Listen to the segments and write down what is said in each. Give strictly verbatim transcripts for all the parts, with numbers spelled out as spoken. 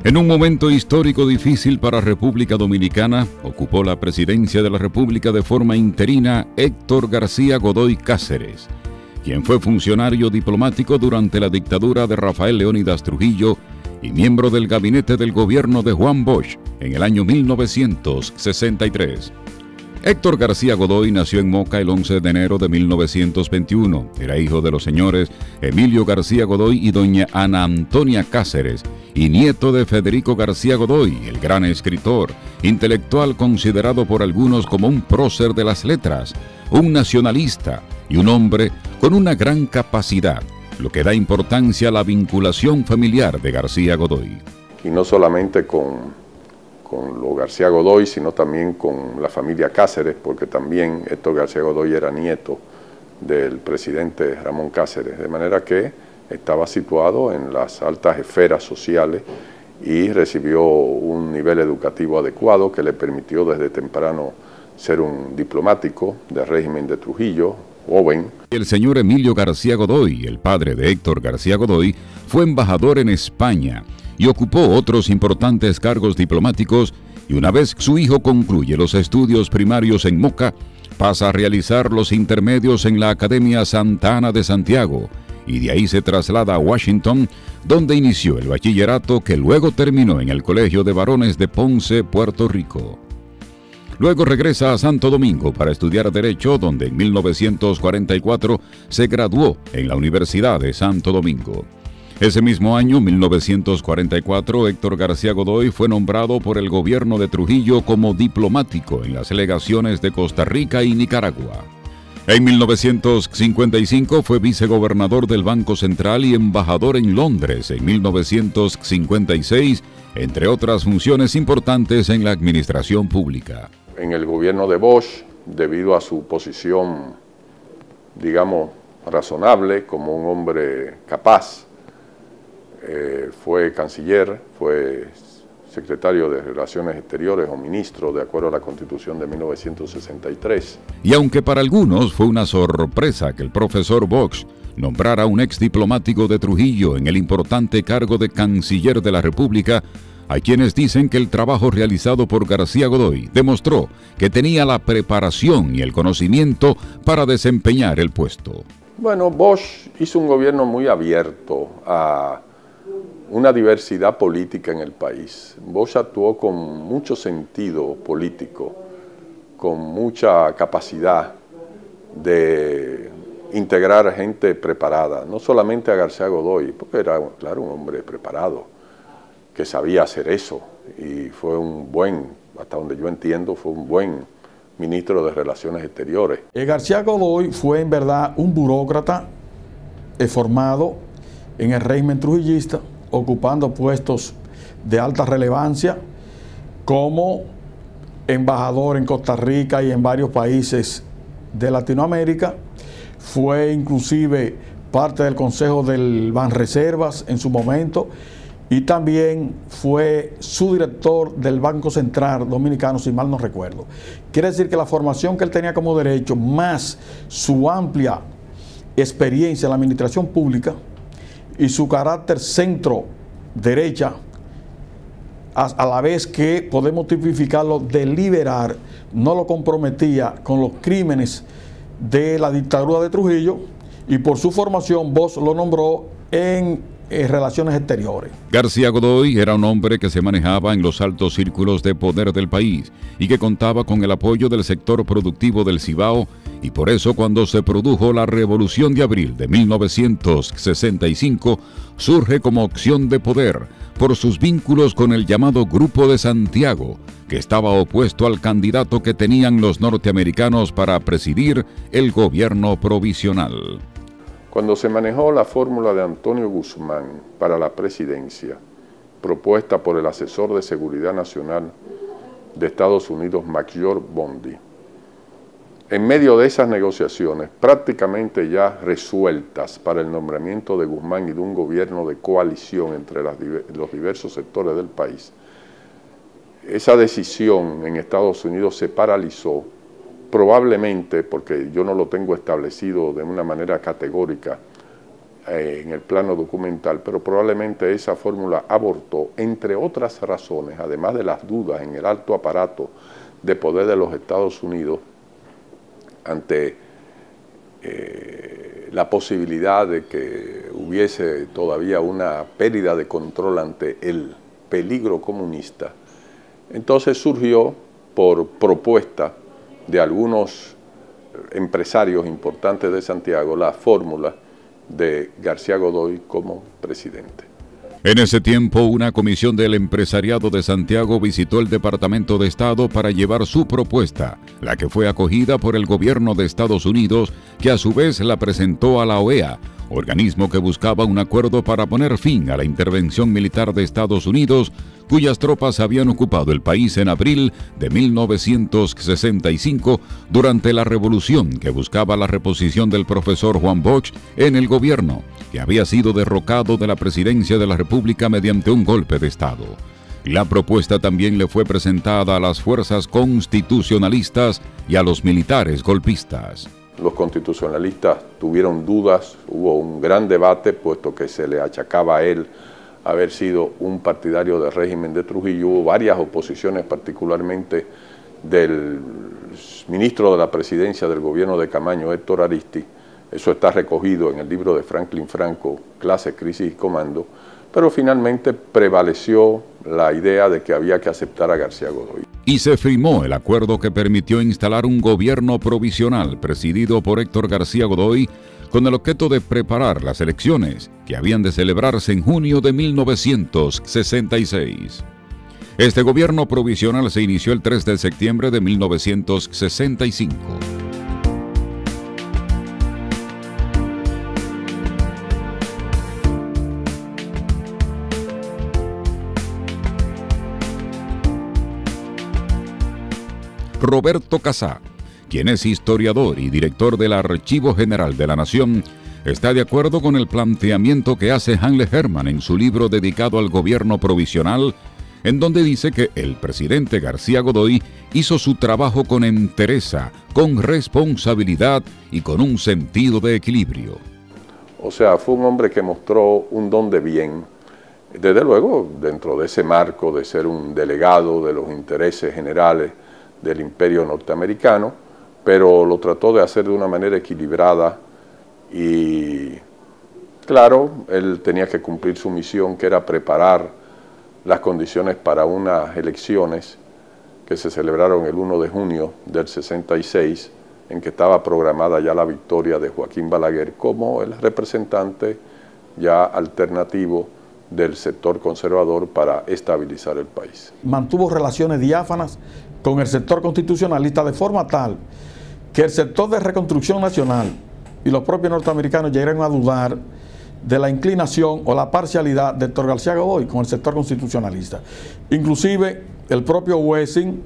En un momento histórico difícil para República Dominicana, ocupó la presidencia de la República de forma interina Héctor García Godoy Cáceres, quien fue funcionario diplomático durante la dictadura de Rafael Leónidas Trujillo y miembro del gabinete del gobierno de Juan Bosch en el año mil novecientos sesenta y tres. Héctor García Godoy nació en Moca el once de enero de mil novecientos veintiuno. Era hijo de los señores Emilio García Godoy y doña Ana Antonia Cáceres, y nieto de Federico García Godoy, el gran escritor, intelectual considerado por algunos como un prócer de las letras, un nacionalista y un hombre con una gran capacidad, lo que da importancia a la vinculación familiar de García Godoy. Y no solamente con, con los García Godoy, sino también con la familia Cáceres, porque también Héctor García Godoy era nieto del presidente Ramón Cáceres, de manera que estaba situado en las altas esferas sociales y recibió un nivel educativo adecuado que le permitió desde temprano ser un diplomático del régimen de Trujillo, joven. El señor Emilio García Godoy, el padre de Héctor García Godoy, fue embajador en España y ocupó otros importantes cargos diplomáticos, y una vez su hijo concluye los estudios primarios en Moca, pasa a realizar los intermedios en la Academia Santa Ana de Santiago, y de ahí se traslada a Washington, donde inició el bachillerato que luego terminó en el Colegio de Varones de Ponce, Puerto Rico. Luego regresa a Santo Domingo para estudiar Derecho, donde en mil novecientos cuarenta y cuatro se graduó en la Universidad de Santo Domingo. Ese mismo año, mil novecientos cuarenta y cuatro, Héctor García Godoy fue nombrado por el gobierno de Trujillo como diplomático en las legaciones de Costa Rica y Nicaragua. En mil novecientos cincuenta y cinco fue vicegobernador del Banco Central y embajador en Londres en mil novecientos cincuenta y seis, entre otras funciones importantes en la administración pública. En el gobierno de Bosch, debido a su posición, digamos, razonable, como un hombre capaz, eh, fue canciller, fue secretario de Relaciones Exteriores o ministro, de acuerdo a la Constitución de mil novecientos sesenta y tres. Y aunque para algunos fue una sorpresa que el profesor Bosch nombrara a un ex diplomático de Trujillo en el importante cargo de canciller de la República, hay quienes dicen que el trabajo realizado por García Godoy demostró que tenía la preparación y el conocimiento para desempeñar el puesto. Bueno, Bosch hizo un gobierno muy abierto a una diversidad política en el país. Bosch actuó con mucho sentido político, con mucha capacidad de integrar gente preparada, no solamente a García Godoy, porque era, claro, un hombre preparado, que sabía hacer eso, y fue un buen, hasta donde yo entiendo, fue un buen ministro de Relaciones Exteriores. Eh, García Godoy fue en verdad un burócrata eh, formado en el régimen trujillista, ocupando puestos de alta relevancia como embajador en Costa Rica y en varios países de Latinoamérica. Fue inclusive parte del Consejo del Banreservas en su momento, y también fue subdirector del Banco Central Dominicano, si mal no recuerdo. Quiere decir que la formación que él tenía como derecho, más su amplia experiencia en la administración pública y su carácter centro-derecha, a, a la vez que podemos tipificarlo de liberar, no lo comprometía con los crímenes de la dictadura de Trujillo, y por su formación Bosch lo nombró en Eh, relaciones exteriores. García Godoy era un hombre que se manejaba en los altos círculos de poder del país y que contaba con el apoyo del sector productivo del Cibao, y por eso cuando se produjo la Revolución de Abril de mil novecientos sesenta y cinco surge como opción de poder por sus vínculos con el llamado Grupo de Santiago, que estaba opuesto al candidato que tenían los norteamericanos para presidir el gobierno provisional. Cuando se manejó la fórmula de Antonio Guzmán para la presidencia, propuesta por el asesor de Seguridad Nacional de Estados Unidos, McGeorge Bondi, en medio de esas negociaciones, prácticamente ya resueltas para el nombramiento de Guzmán y de un gobierno de coalición entre las, los diversos sectores del país, esa decisión en Estados Unidos se paralizó, probablemente, porque yo no lo tengo establecido de una manera categórica, eh, en el plano documental, pero probablemente esa fórmula abortó, entre otras razones, además de las dudas en el alto aparato de poder de los Estados Unidos ante eh, la posibilidad de que hubiese todavía una pérdida de control ante el peligro comunista. Entonces surgió por propuesta de algunos empresarios importantes de Santiago la fórmula de García Godoy como presidente. En ese tiempo, una comisión del empresariado de Santiago visitó el Departamento de Estado para llevar su propuesta, la que fue acogida por el gobierno de Estados Unidos, que a su vez la presentó a la O E A, organismo que buscaba un acuerdo para poner fin a la intervención militar de Estados Unidos, cuyas tropas habían ocupado el país en abril de mil novecientos sesenta y cinco durante la revolución que buscaba la reposición del profesor Juan Bosch en el gobierno, que había sido derrocado de la presidencia de la República mediante un golpe de Estado. La propuesta también le fue presentada a las fuerzas constitucionalistas y a los militares golpistas. Los constitucionalistas tuvieron dudas, hubo un gran debate, puesto que se le achacaba a él haber sido un partidario del régimen de Trujillo. Hubo varias oposiciones, particularmente del ministro de la presidencia del gobierno de Camaño, Héctor Aristi. Eso está recogido en el libro de Franklin Franco, Clase, Crisis y Comando, pero finalmente prevaleció la idea de que había que aceptar a García Godoy. Y se firmó el acuerdo que permitió instalar un gobierno provisional presidido por Héctor García Godoy, con el objeto de preparar las elecciones que habían de celebrarse en junio de mil novecientos sesenta y seis. Este gobierno provisional se inició el tres de septiembre de mil novecientos sesenta y cinco. Roberto Casá, quien es historiador y director del Archivo General de la Nación, está de acuerdo con el planteamiento que hace Hanle Hermann en su libro dedicado al gobierno provisional, en donde dice que el presidente García Godoy hizo su trabajo con entereza, con responsabilidad y con un sentido de equilibrio. O sea, fue un hombre que mostró un don de bien, desde luego dentro de ese marco de ser un delegado de los intereses generales del imperio norteamericano, pero lo trató de hacer de una manera equilibrada y, claro, él tenía que cumplir su misión, que era preparar las condiciones para unas elecciones que se celebraron el primero de junio del sesenta y seis, en que estaba programada ya la victoria de Joaquín Balaguer como el representante ya alternativo del sector conservador para estabilizar el país. Mantuvo relaciones diáfanas con el sector constitucionalista de forma tal que el sector de Reconstrucción Nacional y los propios norteamericanos llegaron a dudar de la inclinación o la parcialidad de Héctor García Godoy con el sector constitucionalista. Inclusive el propio Wessing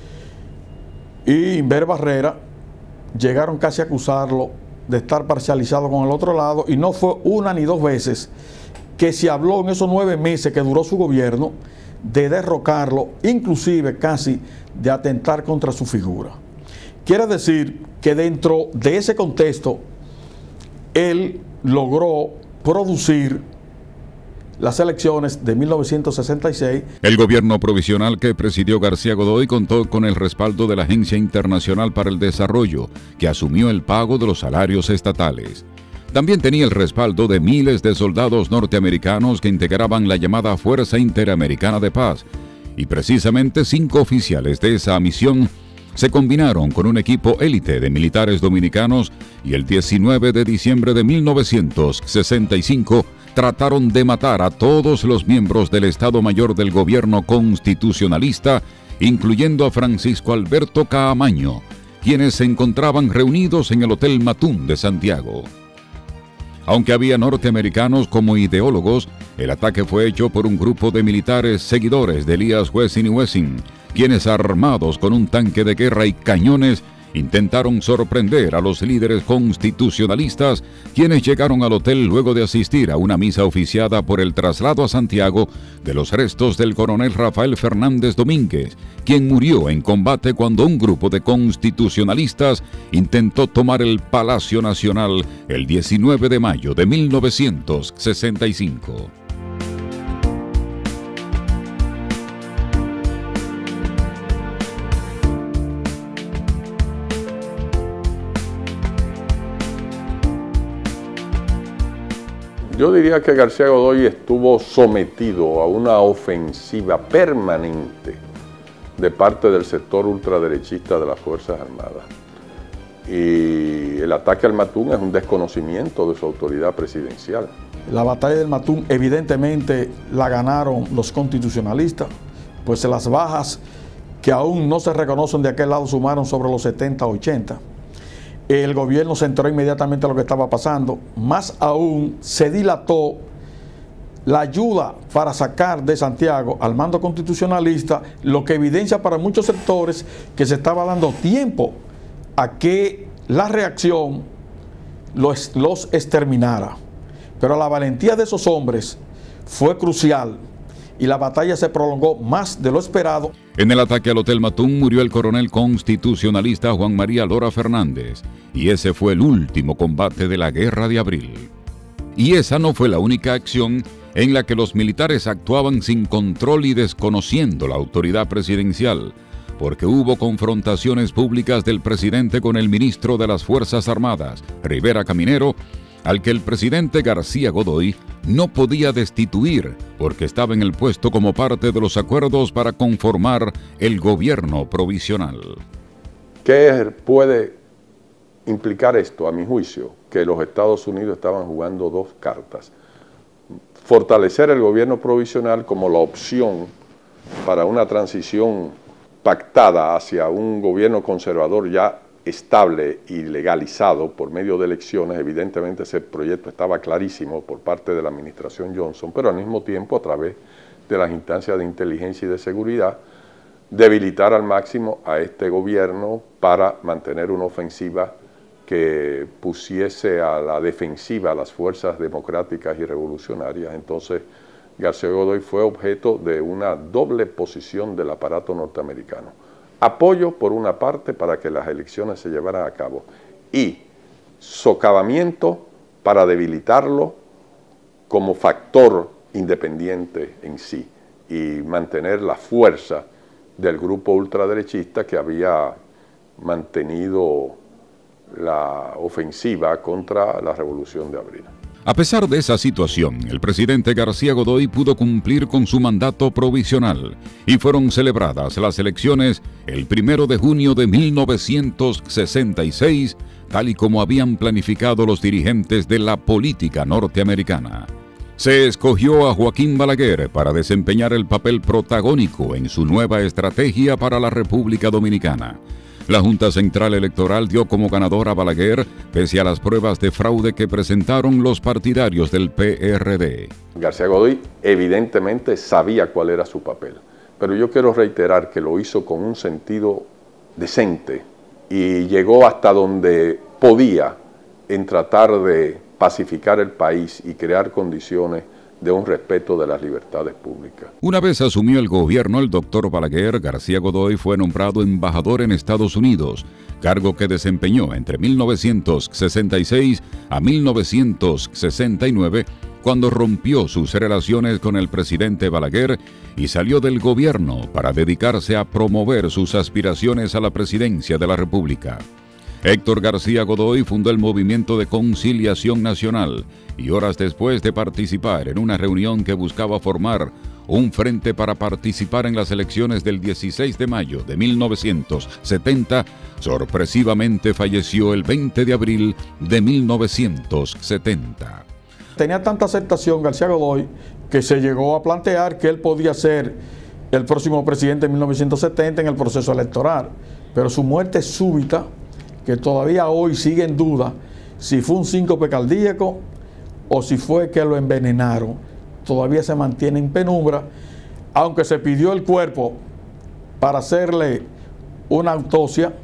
y Inver Barrera llegaron casi a acusarlo de estar parcializado con el otro lado, y no fue una ni dos veces que se habló en esos nueve meses que duró su gobierno de derrocarlo, inclusive casi de atentar contra su figura. Quiere decir que dentro de ese contexto él logró producir las elecciones de mil novecientos sesenta y seis. El gobierno provisional que presidió García Godoy contó con el respaldo de la Agencia Internacional para el Desarrollo, que asumió el pago de los salarios estatales. También tenía el respaldo de miles de soldados norteamericanos que integraban la llamada Fuerza Interamericana de Paz, y precisamente cinco oficiales de esa misión se combinaron con un equipo élite de militares dominicanos y el diecinueve de diciembre de mil novecientos sesenta y cinco trataron de matar a todos los miembros del Estado Mayor del gobierno constitucionalista, incluyendo a Francisco Alberto Caamaño, quienes se encontraban reunidos en el Hotel Matún de Santiago. Aunque había norteamericanos como ideólogos, el ataque fue hecho por un grupo de militares seguidores de Elías Wessing y Wessing, quienes, armados con un tanque de guerra y cañones, intentaron sorprender a los líderes constitucionalistas, quienes llegaron al hotel luego de asistir a una misa oficiada por el traslado a Santiago de los restos del coronel Rafael Fernández Domínguez, quien murió en combate cuando un grupo de constitucionalistas intentó tomar el Palacio Nacional el diecinueve de mayo de mil novecientos sesenta y cinco. Yo diría que García Godoy estuvo sometido a una ofensiva permanente de parte del sector ultraderechista de las Fuerzas Armadas. Y el ataque al Matún es un desconocimiento de su autoridad presidencial. La batalla del Matún evidentemente la ganaron los constitucionalistas, pues las bajas que aún no se reconocen de aquel lado sumaron sobre los setenta, ochenta. El gobierno se enteró inmediatamente de lo que estaba pasando, más aún se dilató la ayuda para sacar de Santiago al mando constitucionalista, lo que evidencia para muchos sectores que se estaba dando tiempo a que la reacción los, los exterminara. Pero la valentía de esos hombres fue crucial y la batalla se prolongó más de lo esperado. En el ataque al Hotel Matún murió el coronel constitucionalista Juan María Lora Fernández, y ese fue el último combate de la Guerra de Abril. Y esa no fue la única acción en la que los militares actuaban sin control y desconociendo la autoridad presidencial, porque hubo confrontaciones públicas del presidente con el ministro de las Fuerzas Armadas, Rivera Caminero, al que el presidente García Godoy no podía destituir porque estaba en el puesto como parte de los acuerdos para conformar el gobierno provisional. ¿Qué puede implicar esto, a mi juicio? Que los Estados Unidos estaban jugando dos cartas. Fortalecer el gobierno provisional como la opción para una transición pactada hacia un gobierno conservador ya estable y legalizado por medio de elecciones. Evidentemente ese proyecto estaba clarísimo por parte de la administración Johnson, pero al mismo tiempo a través de las instancias de inteligencia y de seguridad, debilitar al máximo a este gobierno para mantener una ofensiva que pusiese a la defensiva a las fuerzas democráticas y revolucionarias. Entonces García Godoy fue objeto de una doble posición del aparato norteamericano. Apoyo por una parte para que las elecciones se llevaran a cabo y socavamiento para debilitarlo como factor independiente en sí y mantener la fuerza del grupo ultraderechista que había mantenido la ofensiva contra la Revolución de Abril. A pesar de esa situación, el presidente García Godoy pudo cumplir con su mandato provisional y fueron celebradas las elecciones el primero de junio de mil novecientos sesenta y seis, tal y como habían planificado los dirigentes de la política norteamericana. Se escogió a Joaquín Balaguer para desempeñar el papel protagónico en su nueva estrategia para la República Dominicana. La Junta Central Electoral dio como ganador a Balaguer, pese a las pruebas de fraude que presentaron los partidarios del P R D. García Godoy evidentemente sabía cuál era su papel, pero yo quiero reiterar que lo hizo con un sentido decente y llegó hasta donde podía en tratar de pacificar el país y crear condiciones de un respeto de las libertades públicas. Una vez asumió el gobierno el doctor Balaguer, García Godoy fue nombrado embajador en Estados Unidos, cargo que desempeñó entre mil novecientos sesenta y seis a mil novecientos sesenta y nueve, cuando rompió sus relaciones con el presidente Balaguer y salió del gobierno para dedicarse a promover sus aspiraciones a la presidencia de la República. Héctor García Godoy fundó el Movimiento de Conciliación Nacional y horas después de participar en una reunión que buscaba formar un frente para participar en las elecciones del dieciséis de mayo de mil novecientos setenta, sorpresivamente falleció el veinte de abril de mil novecientos setenta. Tenía tanta aceptación García Godoy que se llegó a plantear que él podía ser el próximo presidente en mil novecientos setenta en el proceso electoral, pero su muerte súbita, que todavía hoy sigue en duda si fue un síncope cardíaco o si fue que lo envenenaron, todavía se mantiene en penumbra, aunque se pidió el cuerpo para hacerle una autopsia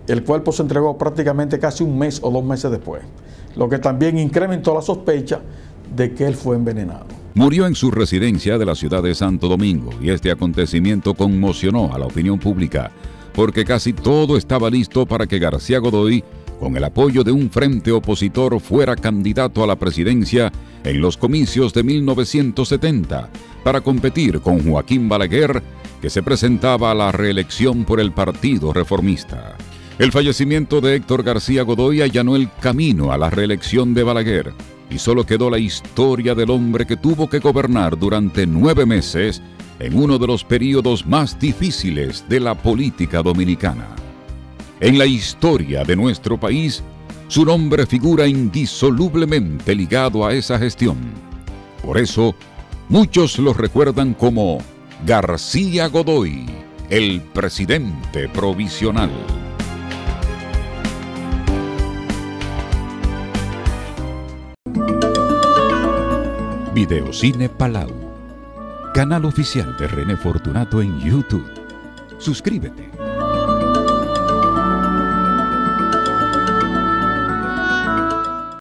el cuerpo se entregó prácticamente casi un mes o dos meses después, lo que también incrementó la sospecha de que él fue envenenado. Murió en su residencia de la ciudad de Santo Domingo y este acontecimiento conmocionó a la opinión pública porque casi todo estaba listo para que García Godoy, con el apoyo de un frente opositor, fuera candidato a la presidencia en los comicios de mil novecientos setenta para competir con Joaquín Balaguer, que se presentaba a la reelección por el Partido Reformista. El fallecimiento de Héctor García Godoy allanó el camino a la reelección de Balaguer y solo quedó la historia del hombre que tuvo que gobernar durante nueve meses en uno de los períodos más difíciles de la política dominicana. En la historia de nuestro país, su nombre figura indisolublemente ligado a esa gestión. Por eso, muchos lo recuerdan como García Godoy, el presidente provisional. Videocine Palau, canal oficial de René Fortunato en YouTube. Suscríbete.